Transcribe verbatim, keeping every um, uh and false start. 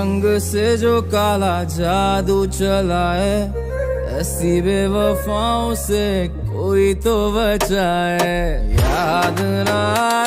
रंग से जो काला जादू चला है, ऐसी बेवफाओं से कोई तो बचाए। याद ना